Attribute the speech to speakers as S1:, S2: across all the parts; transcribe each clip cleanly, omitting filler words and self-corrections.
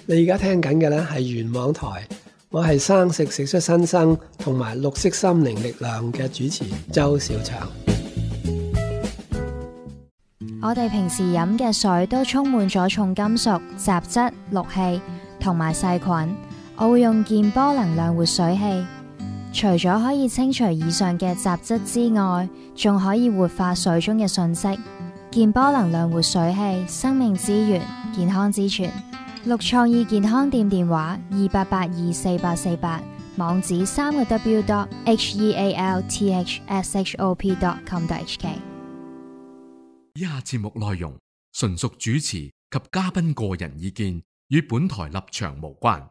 S1: 你而家聽緊嘅呢係原網台，我係生食出新生同埋綠色心靈力量嘅主持周兆祥。
S2: 我哋平時飲嘅水都充滿咗重金屬、雜質、氯氣同埋細菌。我會用健波能量活水器，除咗可以清除以上嘅雜質之外，仲可以活化水中嘅訊息。健波能量活水器，生命之源，健康之泉。綠創意健康店電話28824848，網址3w.healthshop.com.hk。
S3: 以下節目內容純屬主持及嘉賓個人意見，與本台立場無關。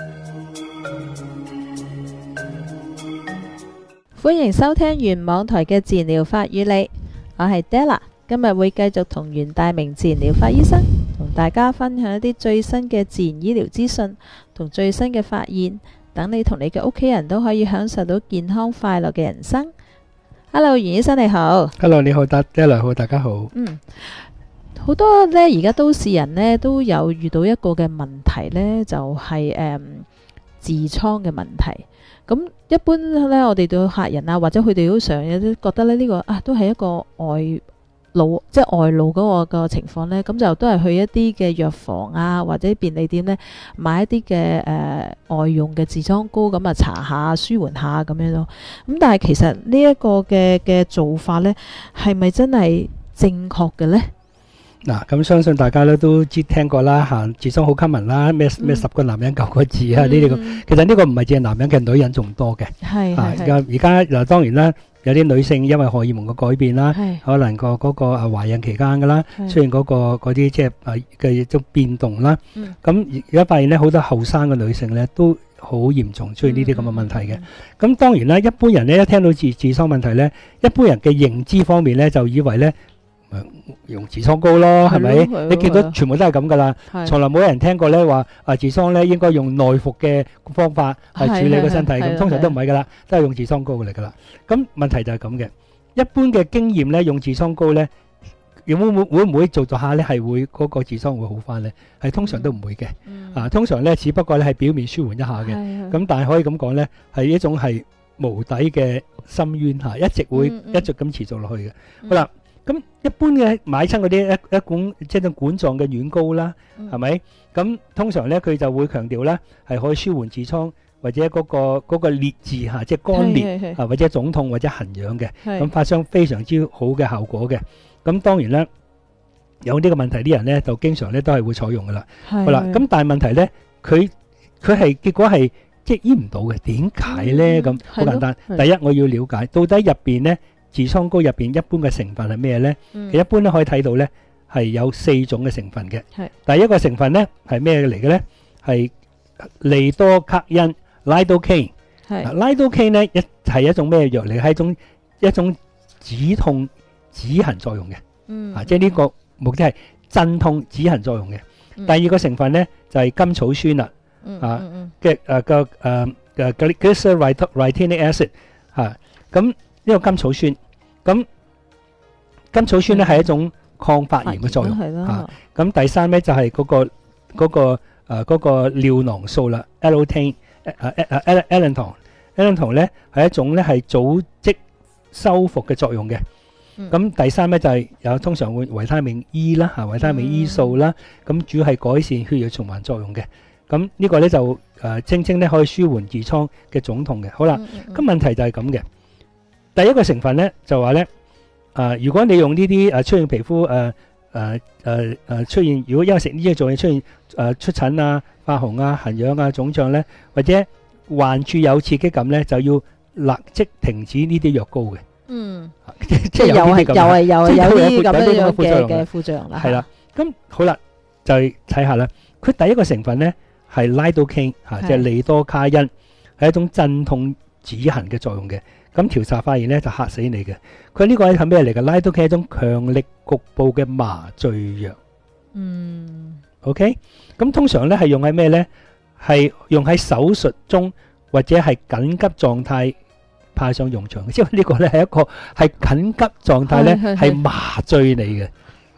S4: 歡迎收聽原網台嘅自然療法與你，我係 Della， 今日會繼續同袁大明自然療法醫生同大家分享一啲最新嘅自然醫療資訊同最新嘅發現，等你同你嘅屋企人都可以享受到健康快樂嘅人生。Hello， 袁醫生你好。
S1: Hello， 你好，Della好，大家好。
S4: 好多呢而家都市人呢都有遇到一個嘅問題呢，就係痔瘡嘅問題。咁一般呢，我哋對客人啊，或者佢哋都常有啲覺得呢個都係一個外露，即係外露嗰個情況呢。咁就都係去一啲嘅藥房啊，或者便利店呢買一啲嘅外用嘅痔瘡膏，咁啊搽下舒緩下咁樣咯。咁但係其實呢一個嘅做法呢，係咪真係正確嘅呢？
S5: 嗱，咁相信大家咧都聽過啦，痔瘡好 common 啦，咩10個男人9個痔啊，呢啲咁。其實呢個唔係淨係男人嘅，女人仲多嘅。係而家嗱，當然啦，有啲女性因為荷爾蒙嘅改變啦，可能嗰個懷孕期間噶啦，出現嗰啲即係嘅一種變動啦。咁而家發現咧，好多後生嘅女性咧都好嚴重出現呢啲咁嘅問題嘅。咁當然啦，一般人咧一聽到痔瘡問題咧，一般人嘅認知方面咧就以為咧，用痔瘡膏咯，係咪？你見到全部都係咁噶啦，從來冇人聽過咧話痔瘡咧應該用內服嘅方法去處理個身體，咁通常都唔係噶啦，都係用痔瘡膏嚟噶啦。咁問題就係咁嘅，一般嘅經驗咧，用痔瘡膏咧，會唔會做下咧係會嗰個痔瘡會好翻咧？係通常都唔會嘅，通常咧只不過咧係表面舒緩一下嘅，咁但係可以咁講咧，係一種係無底嘅深淵嚇，一直會一直咁持續落去嘅。好啦。咁一般嘅買親嗰啲一管即係管狀嘅軟膏啦，係咪？咁通常咧佢就會強調咧係可以舒緩痔瘡或者嗰個裂痔嚇，即係乾裂或者腫痛或者痕癢嘅，咁發生非常之好嘅效果嘅。咁當然咧有呢個問題啲人咧就經常咧都係會採用噶啦。好啦，咁但係問題咧佢係結果係即係醫唔到嘅，點解咧？咁好簡單，第一我要了解到底入邊咧。痔瘡膏入邊一般嘅成分係咩呢？其實一般咧可以睇到呢係有4種嘅成分嘅。第一個成分呢係咩嚟嘅呢？係利多卡因 （lidocaine）。lidocaine 呢係一種咩藥嚟？係一種止痛止痕作用嘅。即係呢個目的係鎮痛止痕作用嘅。第二個成分呢就係甘草酸啦。glycyrrhetinic acid 咁。呢個甘草酸，咁甘草酸咧係一種抗發炎嘅作用嚇。咁第三咧就係嗰個尿囊素啦 ，allantoin 咧係一種咧係組織修復嘅作用嘅。咁第三咧就係有通常會維他命 E 啦嚇，維他命 E 素啦，咁主要係改善血液循環作用嘅。咁呢個咧就聲稱咧可以舒緩痔瘡嘅腫痛嘅。好啦，咁問題就係咁嘅。第一個成分咧就話咧，如果你用呢啲出現皮膚出現，如果因為食呢啲做嘢出現出疹啊、發紅啊、痕癢啊、腫脹咧，或者患處有刺激感咧，就要立即停止呢啲藥膏嘅。即係又係有啲咁樣嘅副作用啦。係啦，咁好啦，就睇下啦。佢第一個成分咧係 lidocaine 嚇，即係利多卡因，係一種鎮痛止痕嘅作用嘅。咁調查發現咧就嚇死你嘅，佢呢個係咩嚟嘅？lidocaine係一種強力局部嘅麻醉藥。OK， 咁通常咧係用喺咩咧？係用喺手術中或者係緊急狀態派上用場嘅，因為呢個咧係一個係緊急狀態咧係麻醉你嘅。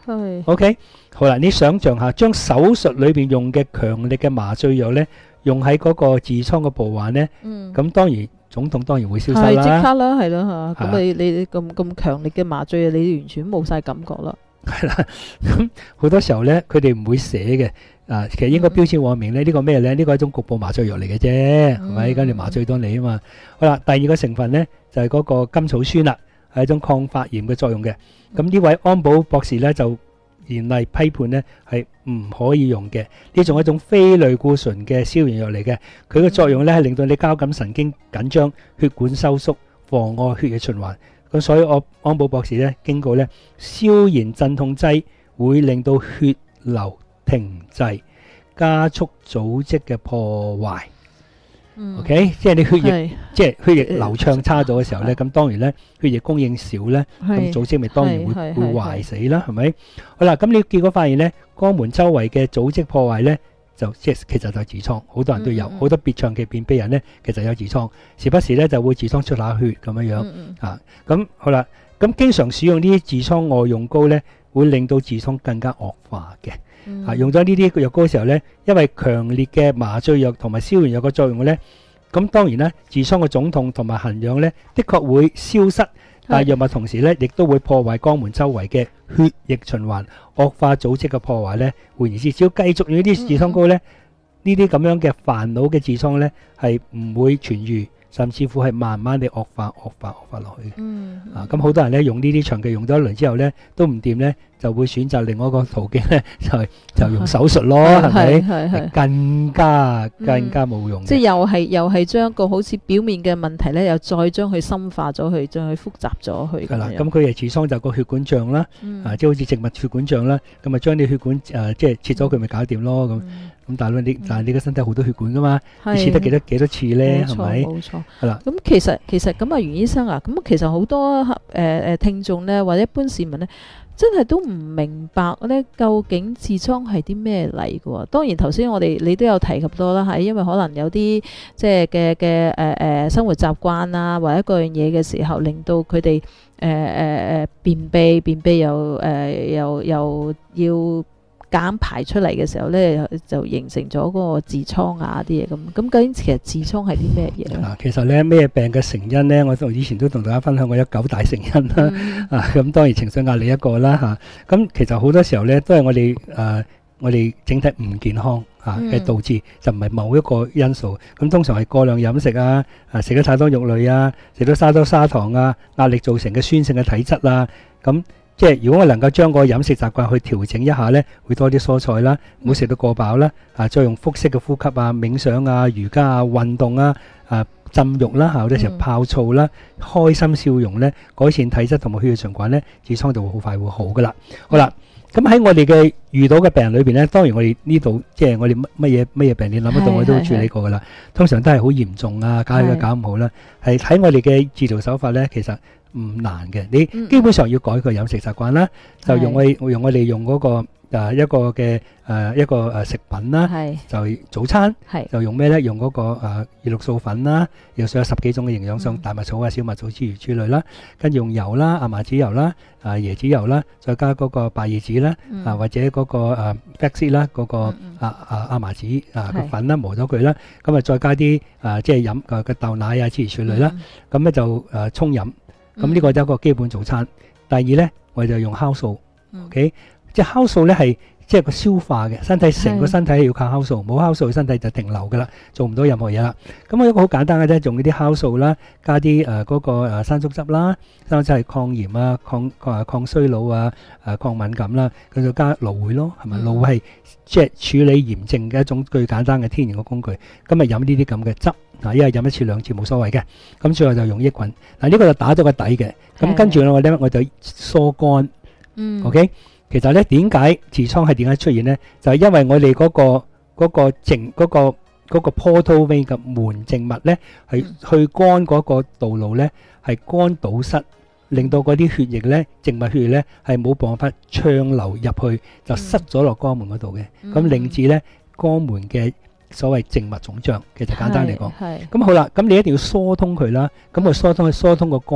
S4: 係。
S5: OK， 好啦，你想象下，將手術裏邊用嘅強力嘅麻醉藥咧，用喺嗰個痔瘡嘅部位咧，咁當然腫痛當然會消失啦。
S4: 係即刻啦，係咯嚇。咁你咁強力嘅麻醉，你完全冇晒感覺啦。
S5: 係啦，咁好多時候咧，佢哋唔會寫嘅。其實應該標籤話明咧，呢個咩咧？呢個係一種局部麻醉藥嚟嘅啫，係咪？跟住麻醉到你啊嘛。好啦，第二個成分咧就係嗰個甘草酸啦，係一種抗發炎嘅作用嘅。咁呢位安保博士咧就嚴厲批判咧係唔可以用嘅。呢種係一種非類固醇嘅消炎藥嚟嘅，佢嘅作用咧係令到你交感神經緊張、血管收縮、妨礙血液循環。咁所以安保博士咧警告咧，消炎鎮痛劑會令到血流停滯，加速組織嘅破壞。OK， 即係你血液即係血液流暢差咗嘅時候咧，咁當然咧血液供應少咧，咁組織咪當然會壞死啦，係咪？好啦，咁你結果發現咧，肛門周圍嘅組織破壞咧，就即係其實就係痔瘡，好多人都有，好多別長期便秘人咧，其實有痔瘡，時不時咧就會痔瘡出下血咁樣樣啊。咁好啦，咁經常使用呢啲痔瘡外用膏咧，會令到痔瘡更加惡化嘅。用咗呢啲藥膏嘅時候咧，因為強烈嘅麻醉藥同埋消炎藥嘅作用咧，咁當然咧，痔瘡嘅腫痛同埋痕癢咧，的確會消失，但係藥物同時咧，亦都會破壞肛門周圍嘅血液循環，惡化組織嘅破壞咧。換言之，只要繼續用呢啲痔瘡膏咧，呢啲咁樣嘅煩惱嘅痔瘡咧，係唔會痊愈，甚至乎係慢慢地惡化落去。咁好多人咧用呢啲長期用咗一輪之後咧，都唔掂咧，就會選擇另外一個途徑咧，就用手術咯，係咪？係更加冇用。
S4: 即係又係將個好似表面嘅問題咧，又再將佢深化咗去，將佢複雜咗去。
S5: 係啦，咁佢係痔瘡就個血管脹啦，即係好似靜脈血管脹啦，咁啊將啲血管即係切咗佢咪搞掂咯咁。咁但係你個身體好多血管噶嘛，你切得幾多次咧？係咪？冇錯。係啦。咁
S4: 其實咁啊，袁醫生啊，咁其實好多聽眾咧，或者一般市民咧，真係都唔明白咧，究竟痔瘡係啲咩嚟嘅喎？當然頭先你都有提及到啦，係因為可能有啲即係嘅生活習慣啊，或者各樣嘢嘅時候，令到佢哋便秘又要減排出嚟嘅時候咧，就形成咗嗰個痔瘡啊啲嘢咁。咁究竟其實痔瘡係啲咩嘢咧？
S5: 其實咧咩病嘅成因咧，我以前都同大家分享過有9大成因啦。咁當然情緒壓力一個啦嚇。咁其實好多時候咧都係我哋整體唔健康嘅導致，就唔係某一個因素。咁通常係過量飲食啊，食得太多肉類啊，食得太多砂糖啊，壓力造成嘅酸性嘅體質啊，咁。即係如果我能夠將個飲食習慣去調整一下咧，會多啲蔬菜啦，唔好食到過飽啦，再用腹式嘅呼吸啊、冥想啊、瑜伽啊、運動啊、浸浴啦，有啲時候泡澡啦、開心笑容咧，改善體質同埋血液循環咧，痔瘡就會好快會好噶啦。好啦，咁喺我哋嘅遇到嘅病人裏邊咧，當然我哋呢度即係我哋乜嘢病你諗得到我都處理過噶啦，通常都係好嚴重啊，搞唔好啦，係喺我哋嘅治療手法咧，其實唔難嘅，你基本上要改個飲食習慣啦，就用我哋用嗰個一個食品啦，就早餐就用咩咧？用嗰個葉綠素粉啦，又上有10幾種嘅營養素，大麥草啊、小麥草之類啦，跟住用油啦、亞麻籽油啦、椰子油啦，再加嗰個白葉子啦，或者嗰個flaxseed啦，嗰個亞麻籽個粉啦，磨咗佢啦，咁啊再加啲即係飲嘅豆奶啊之類啦，咁咧就沖飲。咁呢個就係一個基本早餐。第二咧，我哋就用酵素 ，OK， 即係酵素咧係即係個消化嘅，身體成個身體係要靠酵素，冇酵素身體就停留噶啦，做唔到任何嘢啦。咁我一個好簡單嘅啫，用呢啲酵素啦，加啲嗰個山竹汁啦，山竹汁係抗炎啊、抗衰老啊、抗敏感啦，佢就加蘆薈咯，係咪？蘆薈係即係處理炎症嘅一種最簡單嘅天然嘅工具。咁咪飲呢啲咁嘅汁。一日飲1次2次冇所謂嘅，咁最後就用益菌。呢個就打咗個底嘅，咁跟住我就疏肝。OK， 其實咧點解痔瘡係點解出現咧？就係因為我哋嗰個 portal vein 嘅門靜脈咧，係去肝嗰個道路咧係肝堵塞，令到嗰啲血液咧靜脈血液咧係冇辦法暢流入去，就塞咗落肛門嗰度嘅，咁令至咧肛門嘅所謂靜脈腫脹，其實簡單嚟講，咁好啦，咁你一定要疏通佢啦，咁我疏通個肝，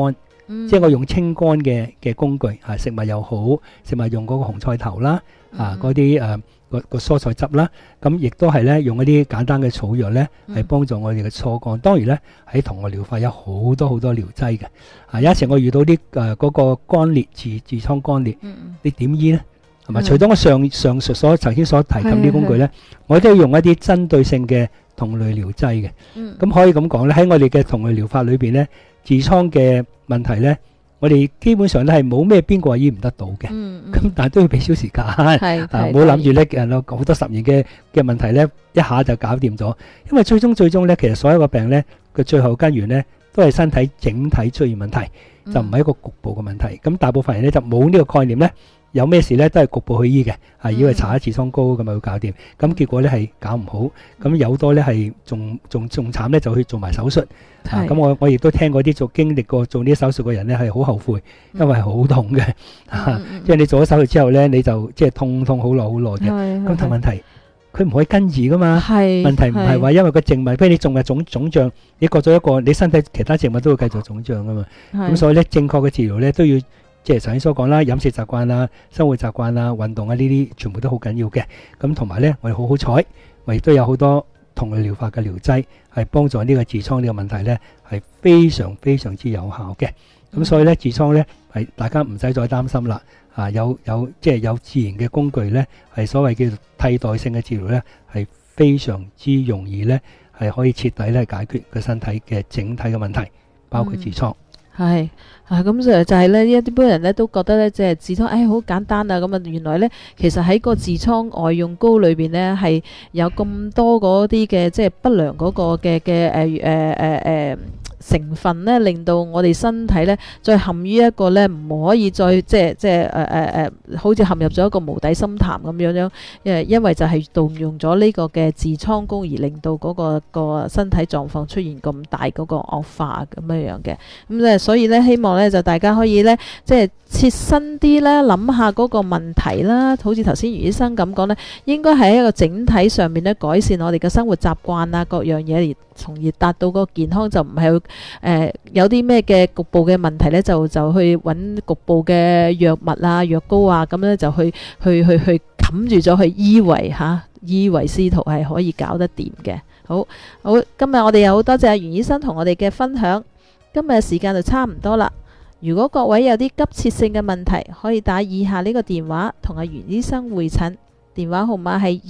S5: 即係我用清乾嘅工具食物又好，食物用嗰個紅菜頭啦，嗰啲個蔬菜汁啦，咁亦都係咧用一啲簡單嘅草藥咧，係幫助我哋嘅初乾。當然咧喺同我療法有好多好多療劑嘅。有一時我遇到啲嗰個乾裂痔瘡乾裂，你點醫咧？係咪？除咗我上述頭先所提及啲工具咧，我都要用一啲針對性嘅同類療劑嘅。咁可以咁講咧，喺我哋嘅同類療法裏邊咧，痔瘡嘅問題咧，我哋基本上咧係冇咩邊個係醫唔得到嘅。咁但係都要俾少時間，唔好諗住咧好多10年嘅問題咧一下就搞掂咗。因為最終咧，其實所有個病咧嘅最後根源咧都係身體整體出現問題，就唔係一個局部嘅問題。咁大部分人咧就冇呢個概念咧。有咩事咧都係局部去醫嘅，以為搽一痔瘡膏咁咪會搞掂，咁結果咧係搞唔好，咁有多咧係仲慘咧就去做埋手術。咁我亦都聽過啲經歷過做呢啲手術嘅人咧係好後悔，因為係好痛嘅，即係你做咗手術之後咧你就即係痛好耐嘅。咁但問題佢唔可以根治噶嘛，問題唔係話因為個靜脈，譬如你仲係腫脹，你割咗一個，你身體其他靜脈都會繼續腫脹噶嘛。咁所以咧正確嘅治療咧都要。即係頭先所講啦，飲食習慣啦、生活習慣啦、運動啊，呢啲全部都好緊要嘅。咁同埋咧，我哋好彩，我亦都有好多同類療法嘅療劑，係幫助呢個痔瘡呢個問題咧，係非常非常之有效嘅。咁所以咧，痔瘡咧係大家唔使再擔心啦。有即係有自然嘅工具咧，係所謂叫做替代性嘅治療咧，係非常之容易咧，係可以徹底咧解決個身體嘅整體嘅問題，包括痔瘡。
S4: 係咁就係咧，一般人咧都覺得咧，即係痔瘡，好簡單啊！咁啊，原來咧，其實喺個痔瘡外用膏裏邊咧，係有咁多嗰啲嘅即係不良嗰個嘅成分咧，令到我哋身體咧再陷於一個咧唔可以再好似陷入咗一個無底深潭咁樣，因為就係動用咗呢個嘅痔瘡膏而令到嗰個身體狀況出現咁大嗰個惡化咁樣嘅。咁所以咧希望咧就大家可以咧即係切身啲咧諗下嗰個問題啦，好似頭先余醫生咁講咧，應該喺一個整體上面咧改善我哋嘅生活習慣啊，各樣嘢從而達到個健康，就唔係有啲咩嘅局部嘅問題咧，就去揾局部嘅藥物啊、藥膏啊，咁咧就去冚住咗，去以為司徒係可以搞得掂嘅。好，今日我哋有好多謝袁醫生同我哋嘅分享，今日時間就差唔多啦。如果各位有啲急切性嘅問題，可以打以下呢個電話同阿袁醫生會診，電話號碼係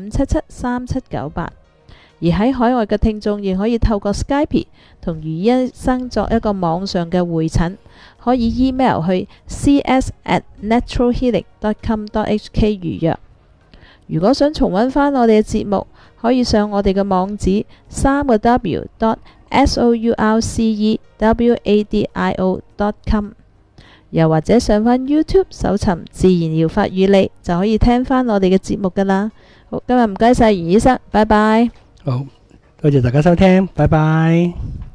S4: 25773798。而喺海外嘅聽眾亦可以透過 Skype 同余醫生作一個網上嘅會診，可以 email 去 cs@naturalhealing.com.hk 預約。如果想重溫返我哋嘅節目，可以上我哋嘅網址3w.sourcewadio.com， 又或者上返 YouTube 搜尋自然療法與你，就可以聽返我哋嘅節目㗎喇。好，今日唔該晒袁醫生，拜拜。
S5: 好，多謝大家收聽，拜拜。